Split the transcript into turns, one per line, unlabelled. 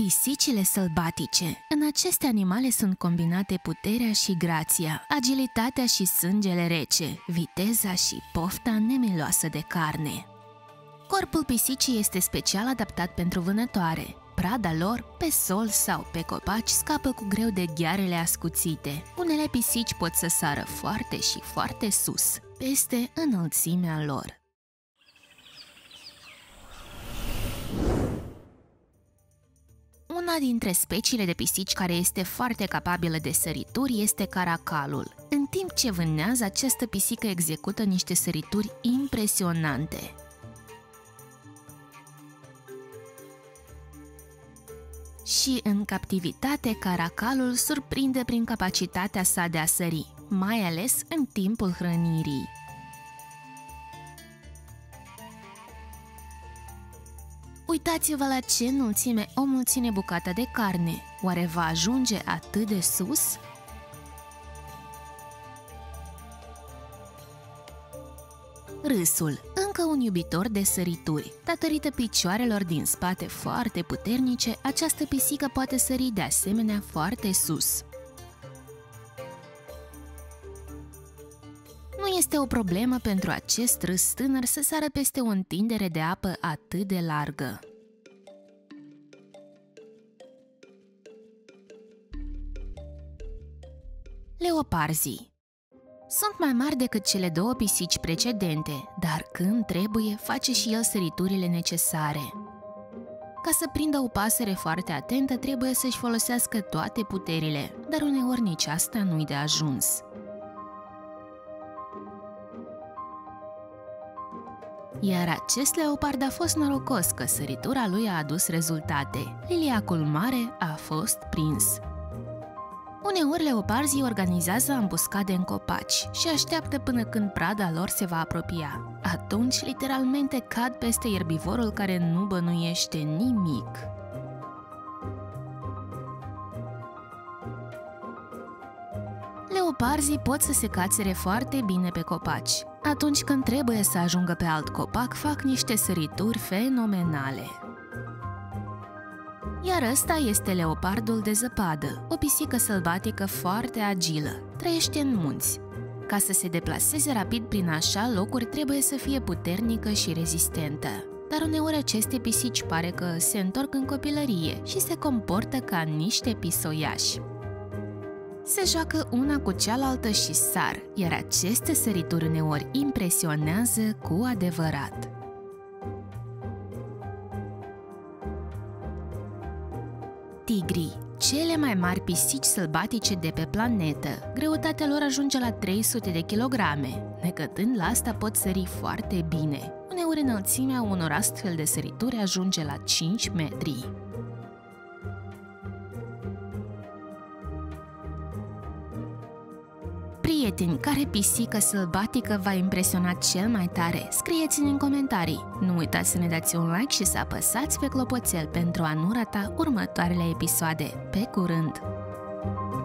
Pisicile sălbatice. În aceste animale sunt combinate puterea și grația, agilitatea și sângele rece, viteza și pofta nemiloasă de carne. Corpul pisicii este special adaptat pentru vânătoare. Prada lor, pe sol sau pe copaci, scapă cu greu de ghearele ascuțite. Unele pisici pot să sară foarte și foarte sus, peste înălțimea lor. Una dintre speciile de pisici care este foarte capabilă de sărituri este caracalul. În timp ce vânează, această pisică execută niște sărituri impresionante. Și în captivitate, caracalul surprinde prin capacitatea sa de a sări, mai ales în timpul hrănirii. Uitați-vă la ce înălțime omul ține bucata de carne. Oare va ajunge atât de sus? Râsul, încă un iubitor de sărituri. Datorită picioarelor din spate foarte puternice, această pisică poate sări de asemenea foarte sus. Nu este o problemă pentru acest râs tânăr să sară peste o întindere de apă atât de largă. Leoparzii sunt mai mari decât cele două pisici precedente, dar când trebuie, face și el săriturile necesare. Ca să prindă o pasăre foarte atentă, trebuie să-și folosească toate puterile, dar uneori nici asta nu-i de ajuns. Iar acest leopard a fost norocos că săritura lui a adus rezultate. Liliacul mare a fost prins. Uneori leoparzii organizează ambuscade în copaci și așteaptă până când prada lor se va apropia. Atunci, literalmente, cad peste erbivorul care nu bănuiește nimic. Leoparzii pot să se cațere foarte bine pe copaci. Atunci când trebuie să ajungă pe alt copac, fac niște sărituri fenomenale. Iar ăsta este leopardul de zăpadă, o pisică sălbatică foarte agilă. Trăiește în munți. Ca să se deplaseze rapid prin așa locuri, trebuie să fie puternică și rezistentă. Dar uneori aceste pisici pare că se întorc în copilărie și se comportă ca niște pisoiași. Se joacă una cu cealaltă și sar, iar aceste sărituri uneori impresionează cu adevărat. Tigrii, cele mai mari pisici sălbatice de pe planetă. Greutatea lor ajunge la 300 de kilograme. Necătând la asta pot sări foarte bine. Uneori înălțimea unor astfel de sărituri ajunge la 5 metri. Prieteni, care pisică sălbatică v-a impresionat cel mai tare? Scrieți-ne în comentarii! Nu uitați să ne dați un like și să apăsați pe clopoțel pentru a nu rata următoarele episoade. Pe curând!